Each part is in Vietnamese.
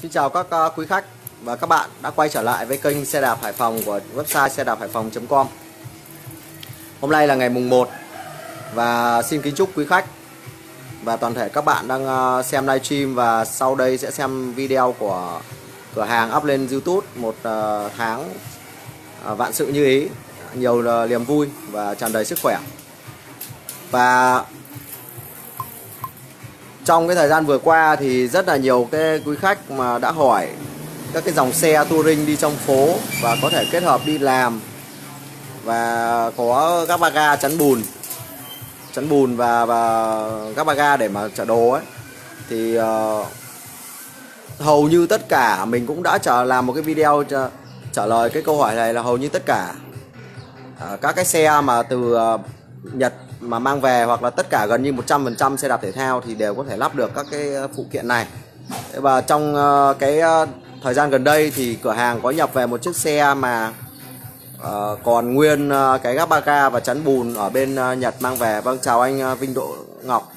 Xin chào các quý khách và các bạn đã quay trở lại với kênh xe đạp Hải Phòng của website xe đạp hải phòng.com. Hôm nay là ngày mùng 1 và xin kính chúc quý khách và toàn thể các bạn đang xem livestream và sau đây sẽ xem video của cửa hàng up lên YouTube một tháng vạn sự như ý, nhiều niềm vui và tràn đầy sức khỏe. Và trong cái thời gian vừa qua thì rất là nhiều cái quý khách mà đã hỏi các cái dòng xe touring đi trong phố và có thể kết hợp đi làm và có các ba ga chắn bùn và các ba ga để mà chở đồ ấy, thì hầu như tất cả mình cũng đã làm một cái video trả lời cái câu hỏi này, là hầu như tất cả các cái xe mà từ Nhật mà mang về, hoặc là tất cả gần như 100% xe đạp thể thao thì đều có thể lắp được các cái phụ kiện này. Và trong cái thời gian gần đây thì cửa hàng có nhập về một chiếc xe mà còn nguyên cái gắp ba ga và chắn bùn ở bên Nhật mang về. Vâng, chào anh Vinh Độ Ngọc.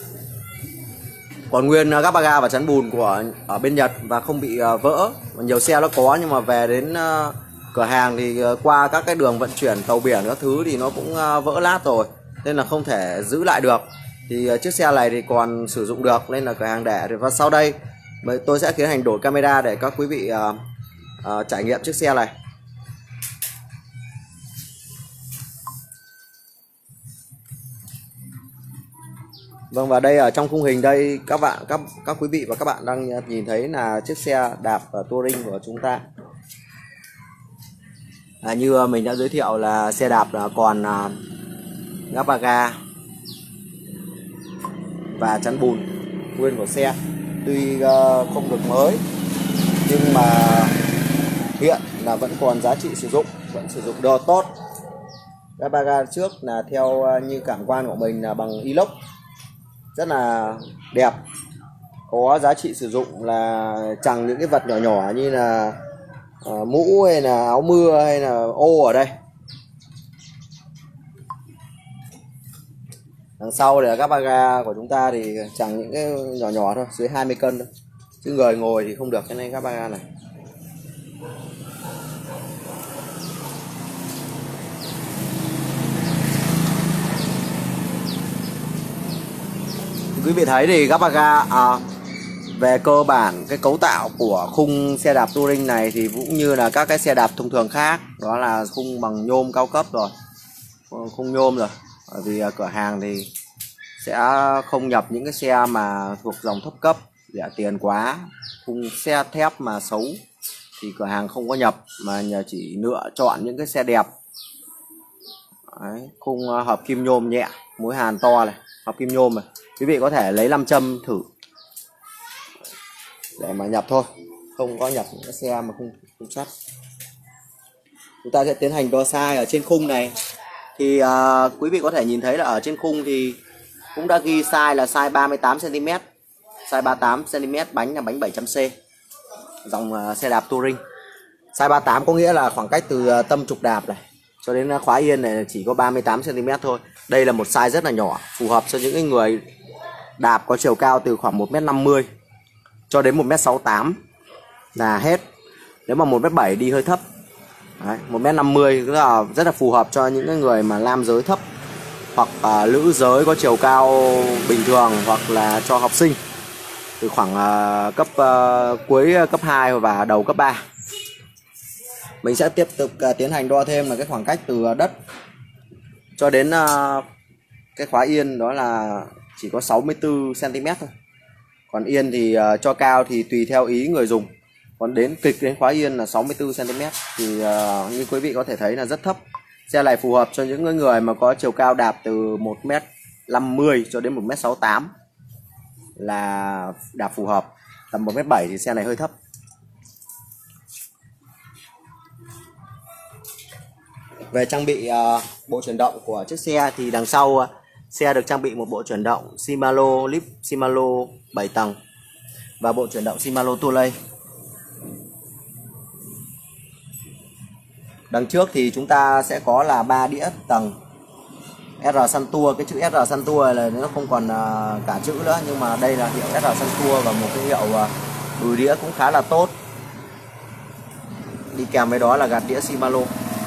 Còn nguyên gắp ba ga và chắn bùn của ở bên Nhật và không bị vỡ. Nhiều xe nó có nhưng mà về đến cửa hàng thì qua các cái đường vận chuyển tàu biển các thứ thì nó cũng vỡ lát rồi, nên là không thể giữ lại được. Thì chiếc xe này thì còn sử dụng được nên là cửa hàng để. Và sau đây tôi sẽ tiến hành đổi camera để các quý vị trải nghiệm chiếc xe này. Vâng, và đây ở trong khung hình đây các quý vị và các bạn đang nhìn thấy là chiếc xe đạp touring của chúng ta. Như mình đã giới thiệu là xe đạp còn gắp ba ga và chắn bùn nguyên của xe, tuy không được mới nhưng mà hiện là vẫn còn giá trị sử dụng, vẫn sử dụng đồ tốt. Gắp ba ga trước là theo như cảm quan của mình là bằng inox, rất là đẹp, có giá trị sử dụng là chẳng những cái vật nhỏ nhỏ như là mũ hay là áo mưa hay là ô ở đây. Đằng sau là các ba ga của chúng ta thì chẳng những cái nhỏ nhỏ thôi, dưới 20 cân thôi, chứ người ngồi thì không được cái này các ba ga này. Quý vị thấy thì các ba ga về cơ bản cái cấu tạo của khung xe đạp touring này thì cũng như là các cái xe đạp thông thường khác, đó là khung bằng nhôm cao cấp rồi, khung nhôm rồi. Bởi vì cửa hàng thì sẽ không nhập những cái xe mà thuộc dòng thấp cấp rẻ tiền quá, khung xe thép mà xấu thì cửa hàng không có nhập, mà nhờ chỉ chọn những cái xe đẹp. Đấy, khung hợp kim nhôm nhẹ, mối hàn to này, hợp kim nhôm này. Quý vị có thể lấy 5 châm thử để mà nhập thôi, không có nhập những cái xe mà không sắt. Chúng ta sẽ tiến hành đo size ở trên khung này. Thì quý vị có thể nhìn thấy là ở trên khung thì cũng đã ghi size là size 38cm, size 38cm, bánh là bánh 700C, dòng xe đạp touring. Size 38 có nghĩa là khoảng cách từ tâm trục đạp này cho đến khóa yên này chỉ có 38cm thôi. Đây là một size rất là nhỏ, phù hợp cho những người đạp có chiều cao từ khoảng 1m50 cho đến 1m68 là hết. Nếu mà 1m7 đi hơi thấp. Đấy, 1m50 rất là phù hợp cho những người mà nam giới thấp hoặc nữ giới có chiều cao bình thường, hoặc là cho học sinh từ khoảng cấp cuối cấp 2 và đầu cấp 3. Mình sẽ tiếp tục tiến hành đo thêm là cái khoảng cách từ đất cho đến cái khóa yên, đó là chỉ có 64cm thôi. Còn yên thì cho cao thì tùy theo ý người dùng. Còn đến kịch đến khóa yên là 64cm thì như quý vị có thể thấy là rất thấp. Xe này phù hợp cho những người mà có chiều cao đạp từ 1m50 cho đến 1m68 là đạp phù hợp. Tầm 1m7 thì xe này hơi thấp. Về trang bị bộ chuyển động của chiếc xe thì đằng sau xe được trang bị một bộ chuyển động Shimano Lip Shimano 7 tầng và bộ chuyển động Shimano Tourlay. Đằng trước thì chúng ta sẽ có là 3 đĩa tầng R Sun Tour. Cái chữ R Sun Tour là nó không còn cả chữ nữa, nhưng mà đây là hiệu R Sun Tour và một cái hiệu Đùi đĩa cũng khá là tốt. Đi kèm với đó là gạt đĩa Shimano.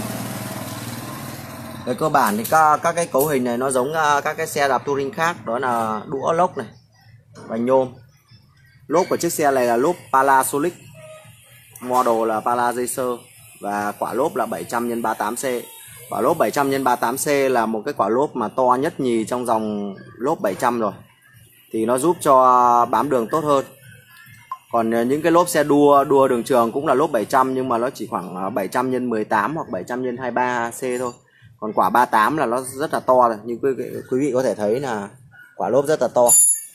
Về cơ bản thì các cái cấu hình này nó giống các cái xe đạp touring khác, đó là đũa lốc này, vành nhôm. Lốp của chiếc xe này là lốp Panasonic, model là Palaser và quả lốp là 700x38C. Quả lốp 700x38C là một cái quả lốp mà to nhất nhì trong dòng lốp 700 rồi, thì nó giúp cho bám đường tốt hơn. Còn những cái lốp xe đua đường trường cũng là lốp 700 nhưng mà nó chỉ khoảng 700x18 hoặc 700x23C thôi. Còn quả 38 là nó rất là to rồi, như quý vị có thể thấy là quả lốp rất là to.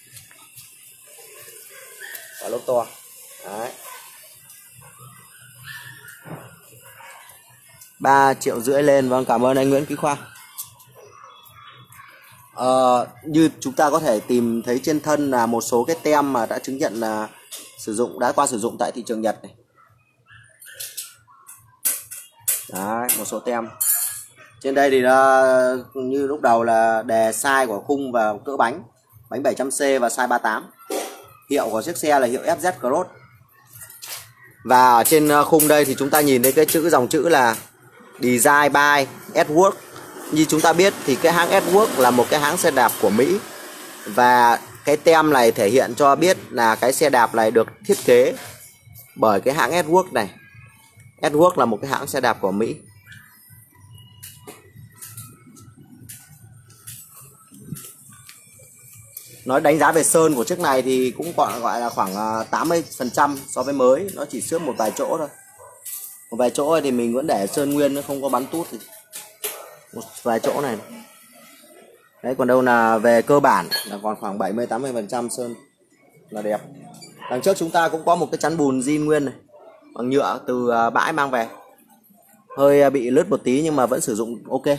Quả lốp to. Đấy. 3,5 triệu lên. Vâng, cảm ơn anh Nguyễn Quý Khoa. Như chúng ta có thể tìm thấy trên thân là một số cái tem mà đã chứng nhận là đã qua sử dụng tại thị trường Nhật này. Đấy, một số tem. Trên đây thì như lúc đầu là đề size của khung và cỡ bánh 700C và size 38. Hiệu của chiếc xe là hiệu FZ Cross. Và ở trên khung đây thì chúng ta nhìn thấy cái dòng chữ là Design by Edwards. Như chúng ta biết thì cái hãng Edwards là một cái hãng xe đạp của Mỹ. Và cái tem này thể hiện cho biết là cái xe đạp này được thiết kế bởi cái hãng Edwards này. Edwards là một cái hãng xe đạp của Mỹ. Nói đánh giá về sơn của chiếc này thì cũng gọi là khoảng 80% so với mới. Nó chỉ xước một vài chỗ thôi. Một vài chỗ thì mình vẫn để sơn nguyên, nó không có bắn tút. Một vài chỗ này. Đấy, còn đâu là về cơ bản là còn khoảng 70-80% sơn là đẹp. Đằng trước chúng ta cũng có một cái chắn bùn zin nguyên này, bằng nhựa từ bãi mang về. Hơi bị lướt một tí nhưng mà vẫn sử dụng ok.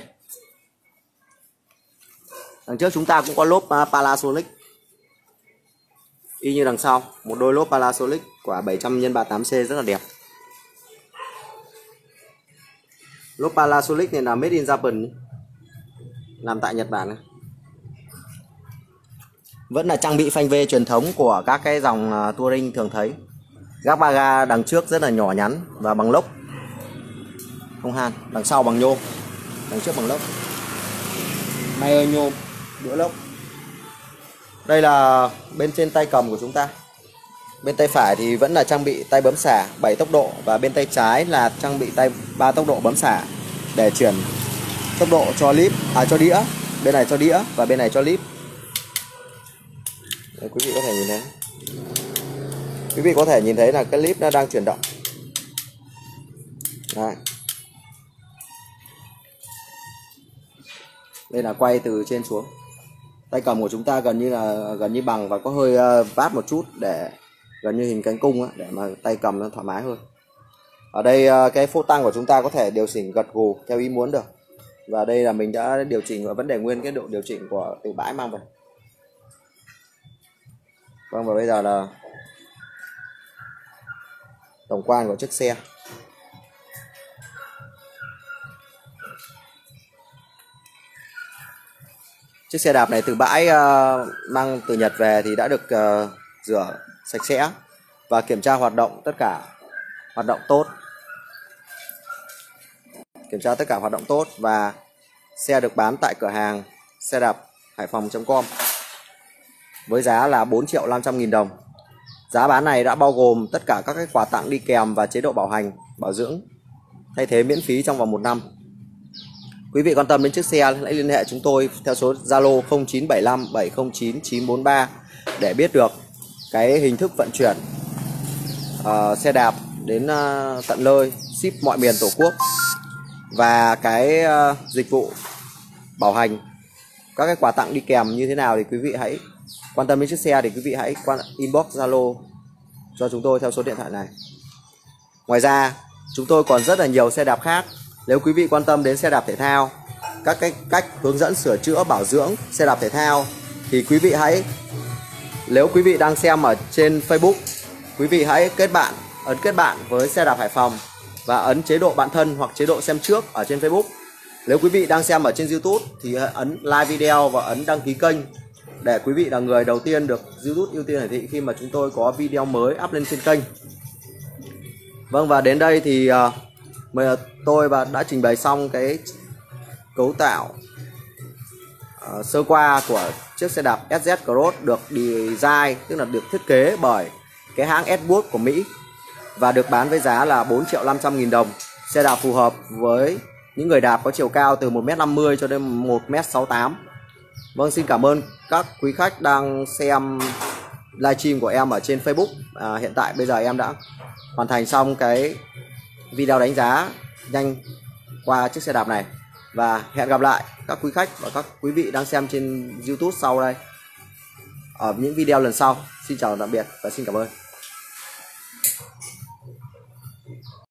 Đằng trước chúng ta cũng có lốp Panasonic y như đằng sau, một đôi lốp Panasonic quả 700x38C rất là đẹp. Lốp Panasonic này là made in Japan, làm tại Nhật Bản này. Vẫn là trang bị phanh V truyền thống của các cái dòng touring thường thấy. Gác ba ga đằng trước rất là nhỏ nhắn và bằng lốc, không han. Đằng sau bằng nhôm, đằng trước bằng lốc. Mayer nhôm, đũa lốc. Đây là bên trên tay cầm của chúng ta. Bên tay phải thì vẫn là trang bị tay bấm xả 7 tốc độ và bên tay trái là trang bị tay 3 tốc độ bấm xả để chuyển tốc độ cho cho đĩa. Bên này cho đĩa và bên này cho líp. Đấy, quý vị có thể nhìn thấy. Quý vị có thể nhìn thấy là cái líp nó đang chuyển động. Đấy. Đây là quay từ trên xuống. Tay cầm của chúng ta gần như bằng và có hơi vát một chút để gần như hình cánh cung á, để mà tay cầm nó thoải mái hơn. Ở đây cái phô tăng của chúng ta có thể điều chỉnh gật gù theo ý muốn được. Và đây là mình đã điều chỉnh và vẫn để nguyên cái độ điều chỉnh của từ bãi mang về. Vâng, và bây giờ là tổng quan của chiếc xe. Chiếc xe đạp này từ bãi mang từ Nhật về thì đã được rửa sạch sẽ và kiểm tra hoạt động, tất cả hoạt động tốt. Kiểm tra tất cả hoạt động tốt và xe được bán tại cửa hàng xe đạp Hải Phòng.com với giá là 4.500.000 đồng. Giá bán này đã bao gồm tất cả các cái quà tặng đi kèm và chế độ bảo hành, bảo dưỡng thay thế miễn phí trong vòng 1 năm. Quý vị quan tâm đến chiếc xe hãy liên hệ chúng tôi theo số Zalo 0975 709 943 để biết được cái hình thức vận chuyển xe đạp đến tận nơi, ship mọi miền Tổ quốc và cái dịch vụ bảo hành, các cái quà tặng đi kèm như thế nào thì quý vị hãy quan tâm đến chiếc xe thì quý vị hãy inbox Zalo cho chúng tôi theo số điện thoại này. Ngoài ra chúng tôi còn rất là nhiều xe đạp khác. Nếu quý vị quan tâm đến xe đạp thể thao, các cái cách hướng dẫn sửa chữa bảo dưỡng xe đạp thể thao thì quý vị nếu quý vị đang xem ở trên Facebook, quý vị hãy ấn kết bạn với xe đạp Hải Phòng và ấn chế độ bạn thân hoặc chế độ xem trước ở trên Facebook. Nếu quý vị đang xem ở trên YouTube thì ấn like video và ấn đăng ký kênh để quý vị là người đầu tiên được YouTube ưu tiên hiển thị khi mà chúng tôi có video mới up lên trên kênh. Vâng, và đến đây thì tôi đã trình bày xong cái cấu tạo sơ qua của chiếc xe đạp SZ Cross được design, tức là được thiết kế bởi cái hãng Edwards của Mỹ và được bán với giá là 4.500.000 đồng. Xe đạp phù hợp với những người đạp có chiều cao từ 1m50 cho đến 1m68. Vâng, xin cảm ơn các quý khách đang xem livestream của em ở trên Facebook. Hiện tại bây giờ em đã hoàn thành xong cái video đánh giá nhanh qua chiếc xe đạp này. Và hẹn gặp lại các quý khách và các quý vị đang xem trên YouTube sau đây ở những video lần sau. Xin chào tạm biệt và xin cảm ơn.